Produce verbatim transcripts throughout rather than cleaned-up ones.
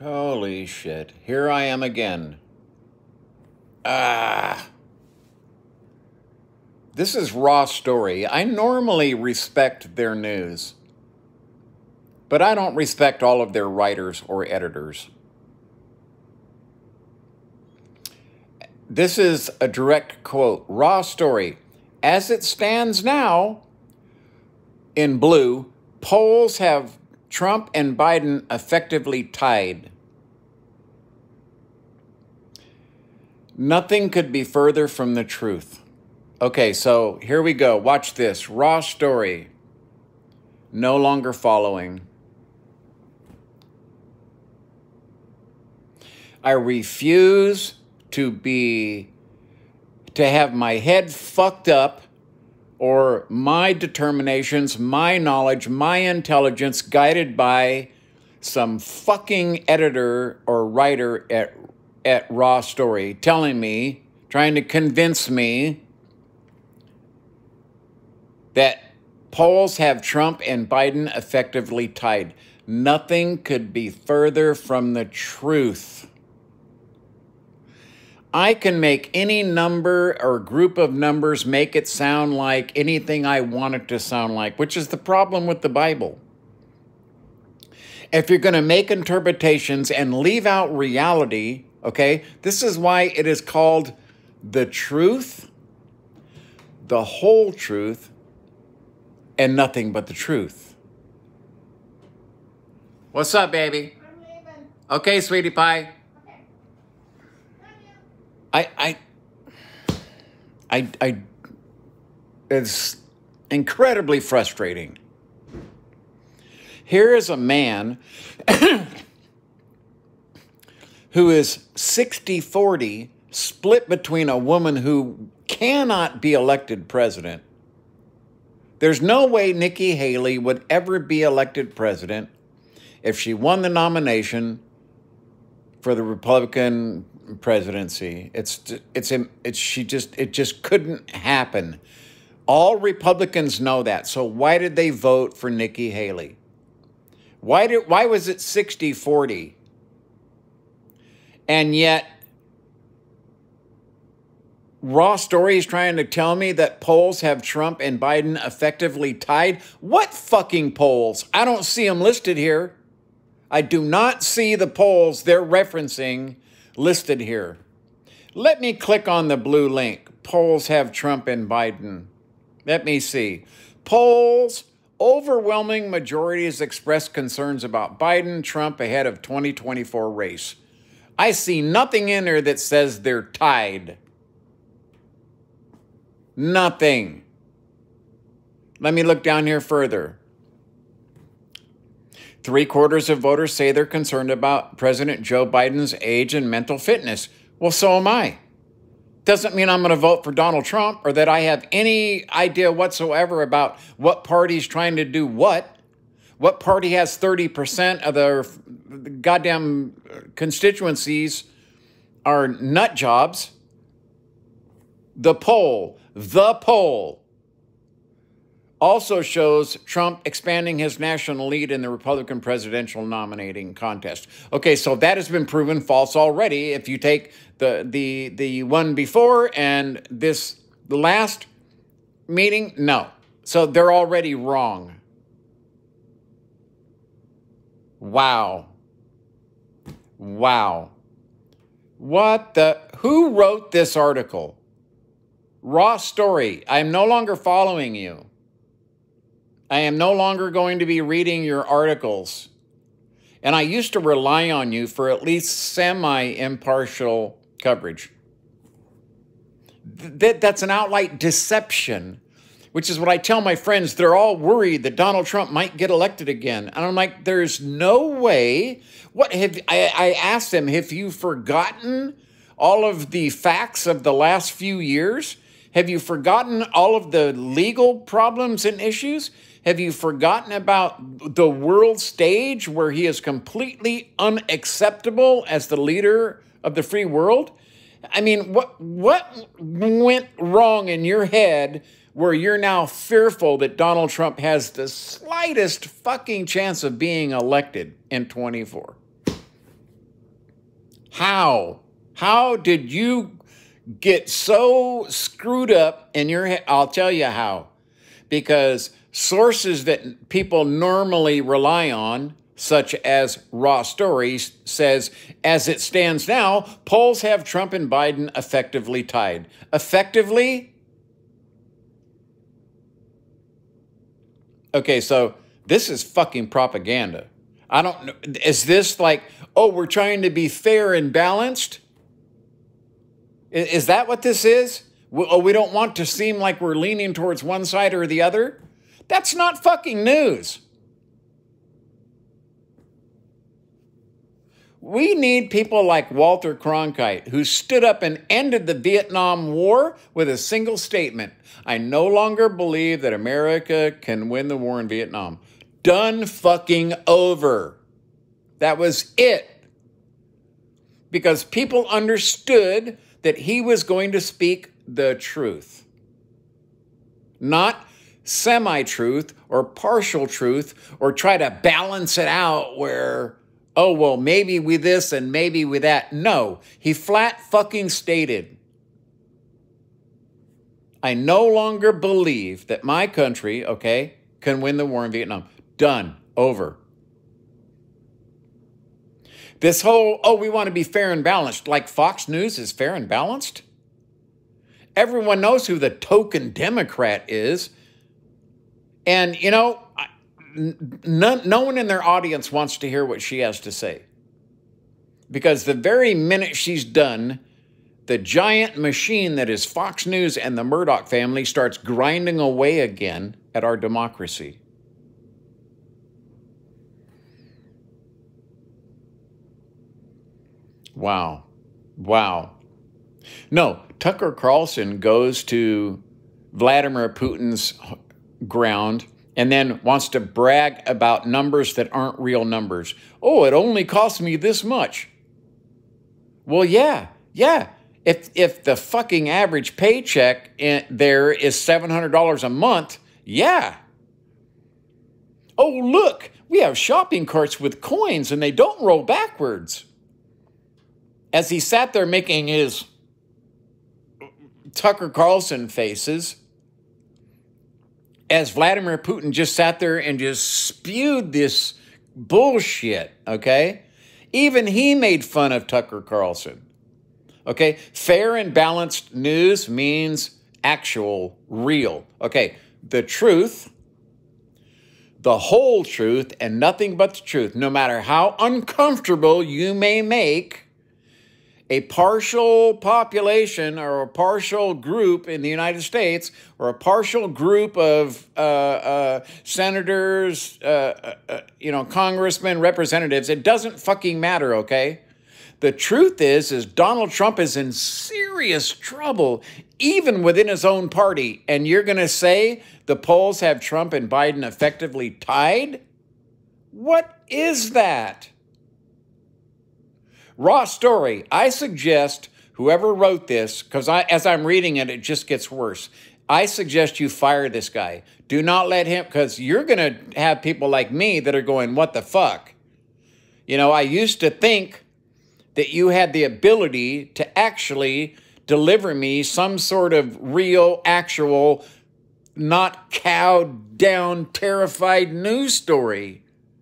Holy shit. Here I am again. Ah. This is Raw Story. I normally respect their news, but I don't respect all of their writers or editors. This is a direct quote. Raw Story. As it stands now, in blue, polls have Trump and Biden effectively tied. Nothing could be further from the truth. Okay, so here we go. Watch this. Raw Story. No longer following. I refuse to be, to have my head fucked up or my determinations, my knowledge, my intelligence guided by some fucking editor or writer at, at Raw Story telling me, trying to convince me that polls have Trump and Biden effectively tied. Nothing could be further from the truth. I can make any number or group of numbers make it sound like anything I want it to sound like, which is the problem with the Bible. If you're going to make interpretations and leave out reality, okay, this is why it is called the truth, the whole truth, and nothing but the truth. What's up, baby? I'm leaving. Okay, sweetie pie. I, I, I, I, it's incredibly frustrating. Here is a man who is sixty forty, split between a woman who cannot be elected president. There's no way Nikki Haley would ever be elected president if she won the nomination for the Republican presidency. It's it's it's she just it just couldn't happen. All Republicans know that. So why did they vote for Nikki Haley? Why did why was it sixty forty? And yet Raw Story is trying to tell me that polls have Trump and Biden effectively tied. What fucking polls? I don't see them listed here. I do not see the polls they're referencing listed here. Let me click on the blue link. Polls have Trump and Biden. Let me see. Polls, overwhelming majorities express concerns about Biden, Trump ahead of twenty twenty-four race. I see nothing in there that says they're tied. Nothing. Let me look down here further. Three quarters of voters say they're concerned about President Joe Biden's age and mental fitness. Well, so am I. Doesn't mean I'm going to vote for Donald Trump or that I have any idea whatsoever about what party's trying to do what. What party has thirty percent of their goddamn constituencies are nut jobs. The poll, the poll. Also shows Trump expanding his national lead in the Republican presidential nominating contest. Okay, so that has been proven false already. If you take the the the one before and this the last meeting, no. So they're already wrong. Wow. Wow. What the who wrote this article? Raw Story. I'm no longer following you. I am no longer going to be reading your articles. And I used to rely on you for at least semi-impartial coverage. Th- that's an outright deception, which is what I tell my friends. They're all worried that Donald Trump might get elected again. And I'm like, there's no way. What have I, I asked them, have you forgotten all of the facts of the last few years? Have you forgotten all of the legal problems and issues? Have you forgotten about the world stage where he is completely unacceptable as the leader of the free world? I mean, what what went wrong in your head where you're now fearful that Donald Trump has the slightest fucking chance of being elected in twenty-four? How? How did you get so screwed up in your head? I'll tell you how. Because sources that people normally rely on, such as Raw Stories, says, as it stands now, polls have Trump and Biden effectively tied. Effectively? Okay, so this is fucking propaganda. I don't know. Is this like, oh, we're trying to be fair and balanced? Is that what this is? Oh, we don't want to seem like we're leaning towards one side or the other? That's not fucking news. We need people like Walter Cronkite, who stood up and ended the Vietnam War with a single statement. I no longer believe that America can win the war in Vietnam. Done fucking over. That was it. Because people understood that he was going to speak the truth. Not semi-truth or partial truth or try to balance it out where, oh, well, maybe with this and maybe with that. No, he flat fucking stated, I no longer believe that my country, okay, can win the war in Vietnam. Done. Over. This whole, oh, we want to be fair and balanced, like Fox News is fair and balanced? Everyone knows who the token Democrat is. And, you know, no, no one in their audience wants to hear what she has to say. Because the very minute she's done, the giant machine that is Fox News and the Murdoch family starts grinding away again at our democracy. Wow. Wow. No, Tucker Carlson goes to Vladimir Putin's ground and then wants to brag about numbers that aren't real numbers. Oh, it only cost me this much. Well, yeah, yeah. If if the fucking average paycheck in there is seven hundred dollars a month, yeah. Oh, look, we have shopping carts with coins and they don't roll backwards. As he sat there making his Tucker Carlson faces, as Vladimir Putin just sat there and just spewed this bullshit, okay? Even he made fun of Tucker Carlson, okay? Fair and balanced news means actual, real. Okay, the truth, the whole truth, and nothing but the truth, no matter how uncomfortable you may make a partial population or a partial group in the United States or a partial group of uh, uh, senators, uh, uh, you know, congressmen, representatives. It doesn't fucking matter, okay? The truth is, is Donald Trump is in serious trouble, even within his own party. And you're going to say the polls have Trump and Biden effectively tied? What is that? Raw Story, I suggest whoever wrote this, because I, as I'm reading it, it just gets worse. I suggest you fire this guy. Do not let him, because you're going to have people like me that are going, what the fuck? You know, I used to think that you had the ability to actually deliver me some sort of real, actual, not cowed down, terrified news story.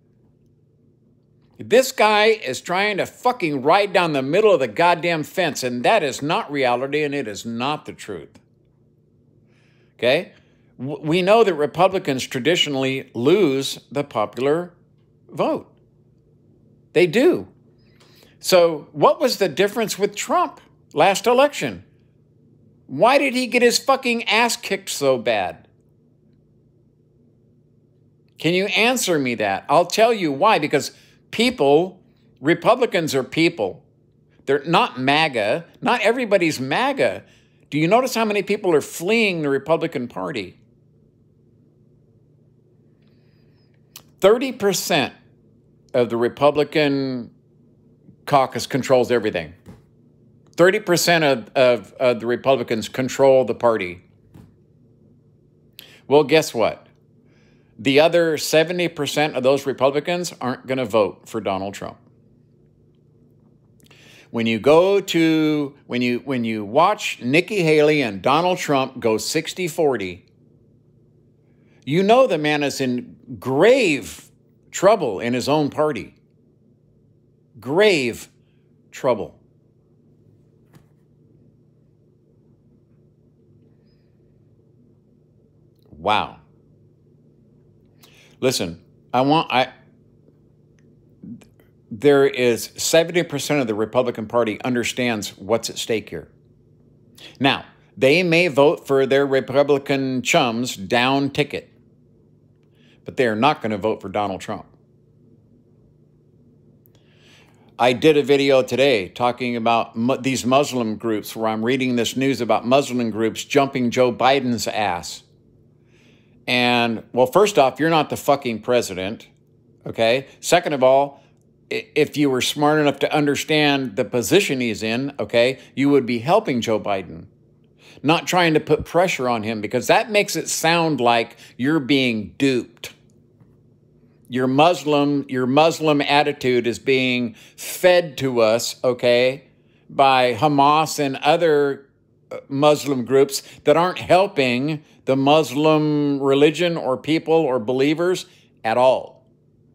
This guy is trying to fucking ride down the middle of the goddamn fence, and that is not reality, and it is not the truth. Okay? We know that Republicans traditionally lose the popular vote. They do. So what was the difference with Trump last election? Why did he get his fucking ass kicked so bad? Can you answer me that? I'll tell you why, because people, Republicans are people. They're not MAGA. Not everybody's MAGA. Do you notice how many people are fleeing the Republican Party? thirty percent of the Republican caucus controls everything. thirty percent of, of, of the Republicans control the party. Well, guess what? The other seventy percent of those Republicans aren't going to vote for Donald Trump. When you go to, when you, when you watch Nikki Haley and Donald Trump go sixty forty, you know the man is in grave trouble in his own party. Grave trouble. Wow. Listen, I want, I, there is seventy percent of the Republican Party understands what's at stake here. Now, they may vote for their Republican chums down ticket, but they are not going to vote for Donald Trump. I did a video today talking about mu these Muslim groups where I'm reading this news about Muslim groups jumping Joe Biden's ass. And, well, first off, you're not the fucking president, okay? Second of all, if you were smart enough to understand the position he's in, okay, you would be helping Joe Biden, not trying to put pressure on him, because that makes it sound like you're being duped. Your Muslim, your Muslim attitude is being fed to us, okay, by Hamas and other Muslim groups that aren't helping the Muslim religion or people or believers at all.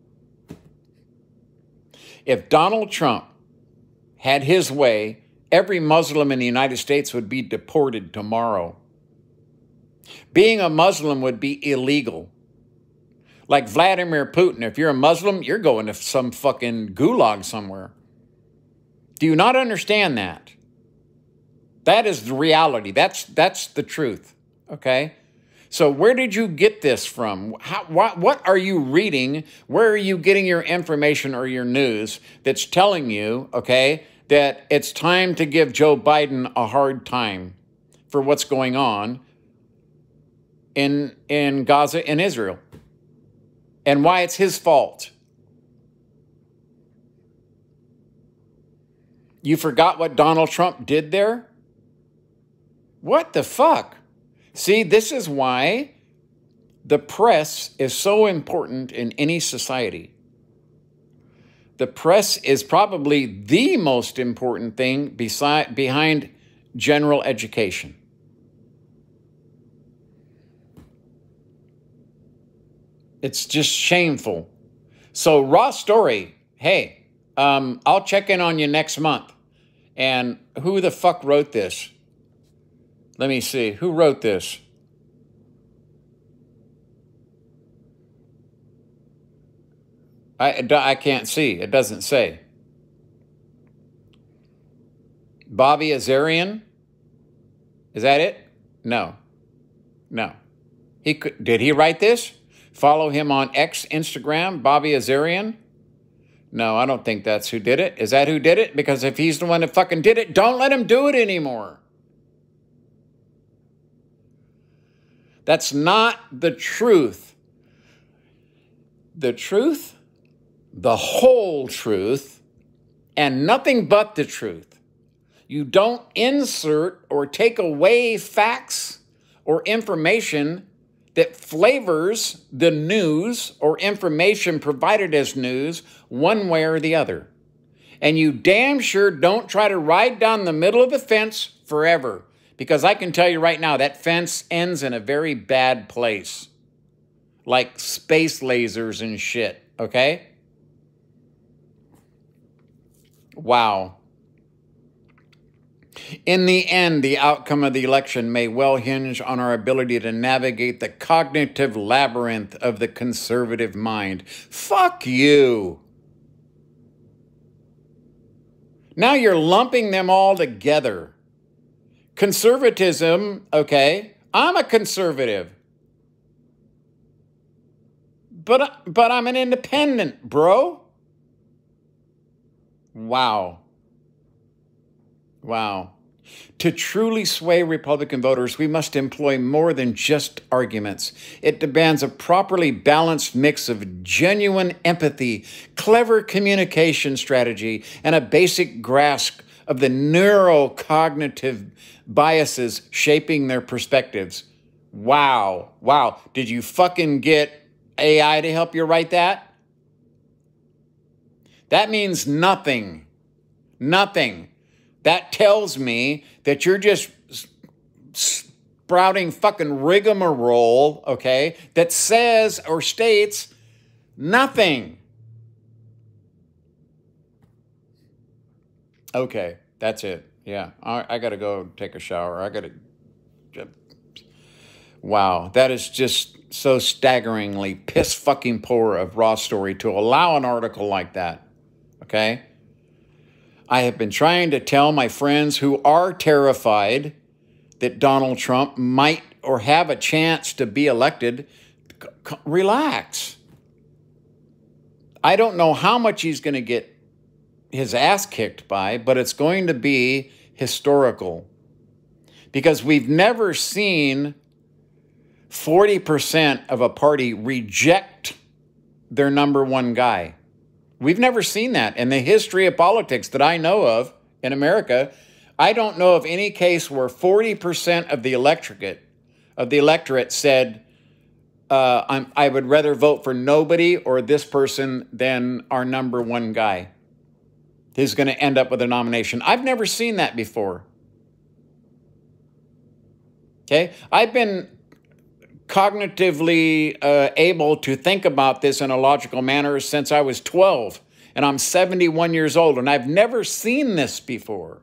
If Donald Trump had his way, every Muslim in the United States would be deported tomorrow. Being a Muslim would be illegal. Like Vladimir Putin, if you're a Muslim, you're going to some fucking gulag somewhere. Do you not understand that? That is the reality. That's, that's the truth, okay? So where did you get this from? How, what, what are you reading? Where are you getting your information or your news that's telling you, okay, that it's time to give Joe Biden a hard time for what's going on in, in Gaza and Israel? And why it's his fault. You forgot what Donald Trump did there? What the fuck? See, this is why the press is so important in any society. The press is probably the most important thing beside, behind general education. It's just shameful. So, raw story. Hey, um, I'll check in on you next month. And who the fuck wrote this? Let me see. Who wrote this? I, I can't see. It doesn't say. Bobby Azarian? Is that it? No. No. He could, did he write this? Follow him on X, Instagram, Bobby Azarian? No, I don't think that's who did it. Is that who did it? Because if he's the one that fucking did it, don't let him do it anymore. That's not the truth. The truth, the whole truth, and nothing but the truth. You don't insert or take away facts or information that flavors the news or information provided as news one way or the other. And you damn sure don't try to ride down the middle of the fence forever. Because I can tell you right now, that fence ends in a very bad place. Like space lasers and shit, okay? Wow. In the end, the outcome of the election may well hinge on our ability to navigate the cognitive labyrinth of the conservative mind. Fuck you. Now you're lumping them all together. Conservatism, okay, I'm a conservative. But, but I'm an independent, bro. Wow. Wow. To truly sway Republican voters, we must employ more than just arguments. It demands a properly balanced mix of genuine empathy, clever communication strategy, and a basic grasp of the neurocognitive biases shaping their perspectives. Wow. Wow. Did you fucking get A I to help you write that? That means nothing. Nothing. That tells me that you're just sprouting fucking rigmarole, okay, that says or states nothing. Okay, that's it. Yeah, I, I got to go take a shower. I got to... Wow, that is just so staggeringly piss fucking poor of Raw Story to allow an article like that, okay? I have been trying to tell my friends who are terrified that Donald Trump might or have a chance to be elected, relax. I don't know how much he's going to get his ass kicked by, but it's going to be historical. Because we've never seen forty percent of a party reject their number one guy. We've never seen that in the history of politics that I know of in America. I don't know of any case where forty percent of the electorate of the electorate said, uh, I'm, I would rather vote for nobody or this person than our number one guy who's going to end up with a nomination. I've never seen that before. Okay, I've been cognitively uh, able to think about this in a logical manner since I was twelve, and I'm seventy-one years old, and I've never seen this before.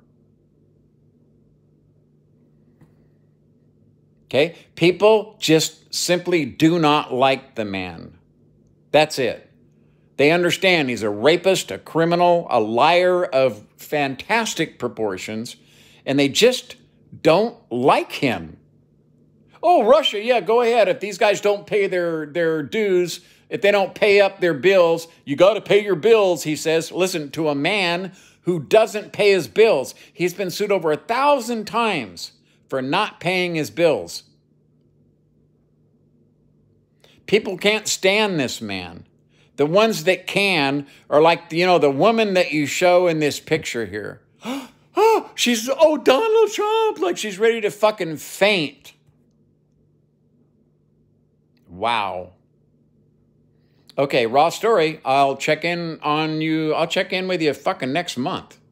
Okay, people just simply do not like the man. That's it. They understand he's a rapist, a criminal, a liar of fantastic proportions, and they just don't like him. Oh, Russia, yeah, go ahead. If these guys don't pay their, their dues, if they don't pay up their bills, you got to pay your bills, he says. Listen, to a man who doesn't pay his bills. He's been sued over a thousand times for not paying his bills. People can't stand this man. The ones that can are like, you know, the woman that you show in this picture here. Oh, she's, oh, Donald Trump, like she's ready to fucking faint. Wow. Okay, Raw Story. I'll check in on you. I'll check in with you fucking next month.